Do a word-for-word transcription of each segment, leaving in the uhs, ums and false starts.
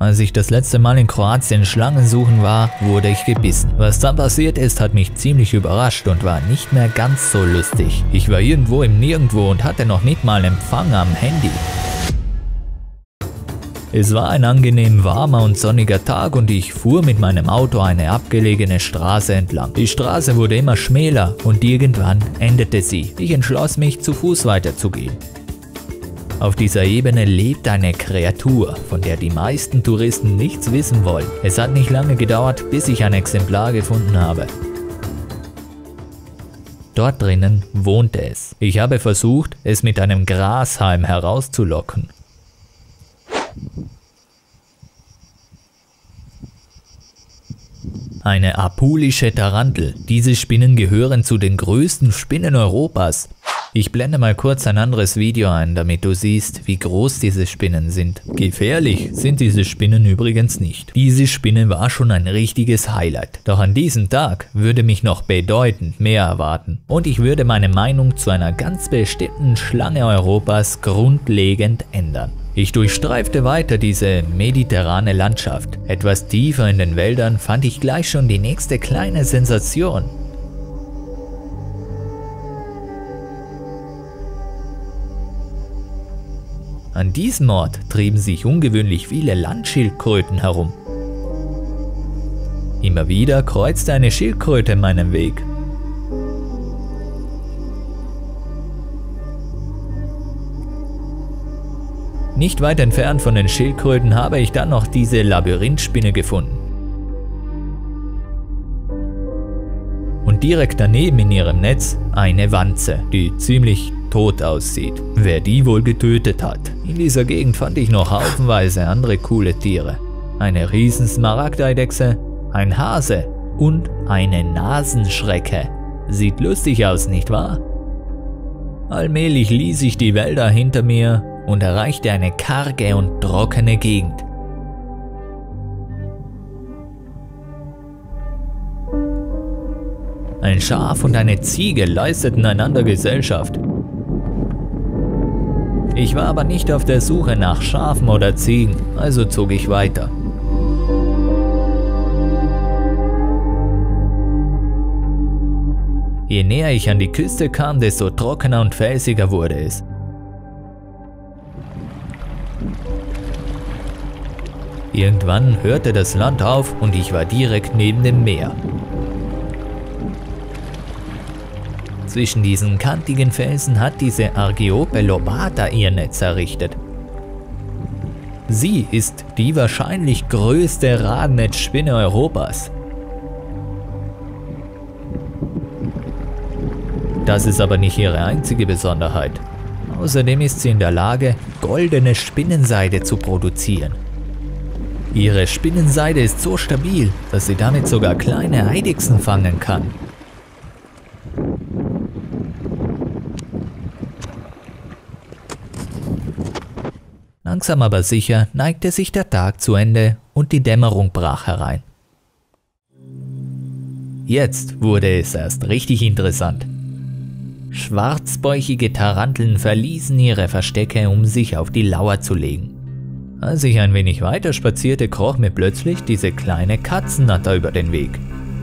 Als ich das letzte Mal in Kroatien Schlangen suchen war, wurde ich gebissen. Was dann passiert ist, hat mich ziemlich überrascht und war nicht mehr ganz so lustig. Ich war irgendwo im Nirgendwo und hatte noch nicht mal Empfang am Handy. Es war ein angenehm warmer und sonniger Tag und ich fuhr mit meinem Auto eine abgelegene Straße entlang. Die Straße wurde immer schmäler und irgendwann endete sie. Ich entschloss mich, zu Fuß weiterzugehen. Auf dieser Ebene lebt eine Kreatur, von der die meisten Touristen nichts wissen wollen. Es hat nicht lange gedauert, bis ich ein Exemplar gefunden habe. Dort drinnen wohnte es. Ich habe versucht, es mit einem Grashalm herauszulocken. Eine apulische Tarantel. Diese Spinnen gehören zu den größten Spinnen Europas. Ich blende mal kurz ein anderes Video ein, damit du siehst, wie groß diese Spinnen sind. Gefährlich sind diese Spinnen übrigens nicht. Diese Spinne war schon ein richtiges Highlight. Doch an diesem Tag würde mich noch bedeutend mehr erwarten. Und ich würde meine Meinung zu einer ganz bestimmten Schlange Europas grundlegend ändern. Ich durchstreifte weiter diese mediterrane Landschaft. Etwas tiefer in den Wäldern fand ich gleich schon die nächste kleine Sensation. An diesem Ort trieben sich ungewöhnlich viele Landschildkröten herum. Immer wieder kreuzte eine Schildkröte meinen Weg. Nicht weit entfernt von den Schildkröten habe ich dann noch diese Labyrinthspinne gefunden. Und direkt daneben in ihrem Netz eine Wanze, die ziemlich tot aussieht. Wer die wohl getötet hat? In dieser Gegend fand ich noch haufenweise andere coole Tiere. Eine Riesen-Smaragdeidechse, ein Hase und eine Nasenschrecke. Sieht lustig aus, nicht wahr? Allmählich ließ ich die Wälder hinter mir und erreichte eine karge und trockene Gegend. Ein Schaf und eine Ziege leisteten einander Gesellschaft. Ich war aber nicht auf der Suche nach Schafen oder Ziegen, also zog ich weiter. Je näher ich an die Küste kam, desto trockener und felsiger wurde es. Irgendwann hörte das Land auf und ich war direkt neben dem Meer. Zwischen diesen kantigen Felsen hat diese Argiope lobata ihr Netz errichtet. Sie ist die wahrscheinlich größte Radnetzspinne Europas. Das ist aber nicht ihre einzige Besonderheit. Außerdem ist sie in der Lage, goldene Spinnenseide zu produzieren. Ihre Spinnenseide ist so stabil, dass sie damit sogar kleine Eidechsen fangen kann. Langsam aber sicher neigte sich der Tag zu Ende und die Dämmerung brach herein. Jetzt wurde es erst richtig interessant. Schwarzbäuchige Taranteln verließen ihre Verstecke, um sich auf die Lauer zu legen. Als ich ein wenig weiter spazierte, kroch mir plötzlich diese kleine Katzennatter über den Weg.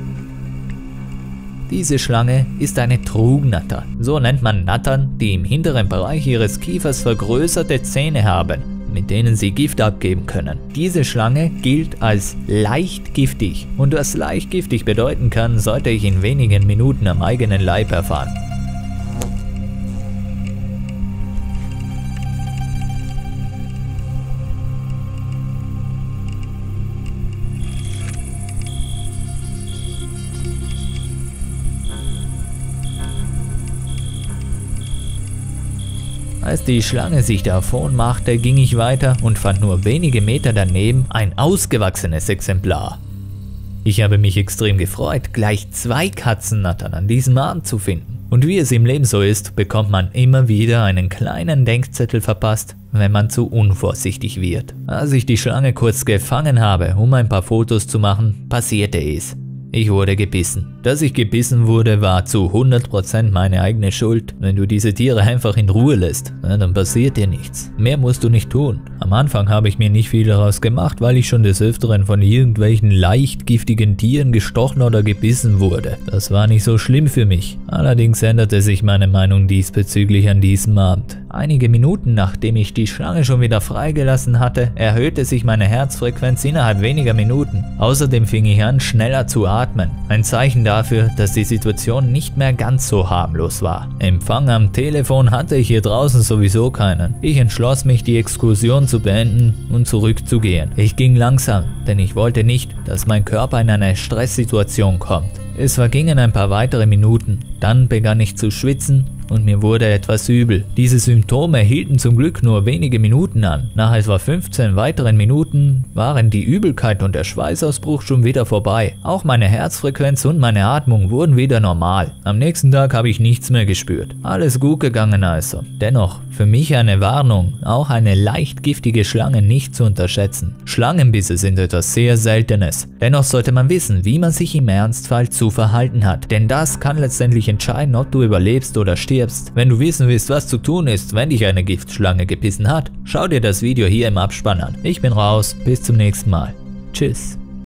Diese Schlange ist eine Trugnatter. So nennt man Nattern, die im hinteren Bereich ihres Kiefers vergrößerte Zähne haben, mit denen sie Gift abgeben können. Diese Schlange gilt als leicht giftig und was leicht giftig bedeuten kann, sollte ich in wenigen Minuten am eigenen Leib erfahren. Als die Schlange sich davon machte, ging ich weiter und fand nur wenige Meter daneben ein ausgewachsenes Exemplar. Ich habe mich extrem gefreut, gleich zwei Katzennattern an diesem Abend zu finden. Und wie es im Leben so ist, bekommt man immer wieder einen kleinen Denkzettel verpasst, wenn man zu unvorsichtig wird. Als ich die Schlange kurz gefangen habe, um ein paar Fotos zu machen, passierte es. Ich wurde gebissen. Dass ich gebissen wurde, war zu hundert Prozent meine eigene Schuld. Wenn du diese Tiere einfach in Ruhe lässt, dann passiert dir nichts. Mehr musst du nicht tun. Am Anfang habe ich mir nicht viel daraus gemacht, weil ich schon des Öfteren von irgendwelchen leicht giftigen Tieren gestochen oder gebissen wurde. Das war nicht so schlimm für mich. Allerdings änderte sich meine Meinung diesbezüglich an diesem Abend. Einige Minuten nachdem ich die Schlange schon wieder freigelassen hatte, erhöhte sich meine Herzfrequenz innerhalb weniger Minuten. Außerdem fing ich an, schneller zu atmen. Ein Zeichen dafür, dass die Situation nicht mehr ganz so harmlos war. Empfang am Telefon hatte ich hier draußen sowieso keinen. Ich entschloss mich, die Exkursion zu beenden und zurückzugehen. Ich ging langsam, denn ich wollte nicht, dass mein Körper in eine Stresssituation kommt. Es vergingen ein paar weitere Minuten, dann begann ich zu schwitzen und mir wurde etwas übel. Diese Symptome hielten zum Glück nur wenige Minuten an. Nach etwa fünfzehn weiteren Minuten waren die Übelkeit und der Schweißausbruch schon wieder vorbei. Auch meine Herzfrequenz und meine Atmung wurden wieder normal. Am nächsten Tag habe ich nichts mehr gespürt. Alles gut gegangen also. Dennoch, für mich eine Warnung, auch eine leicht giftige Schlange nicht zu unterschätzen. Schlangenbisse sind etwas sehr Seltenes. Dennoch sollte man wissen, wie man sich im Ernstfall zu verhalten hat. Denn das kann letztendlich entscheiden, ob du überlebst oder stirbst. Wenn du wissen willst, was zu tun ist, wenn dich eine Giftschlange gebissen hat, schau dir das Video hier im Abspann an. Ich bin raus, bis zum nächsten Mal. Tschüss.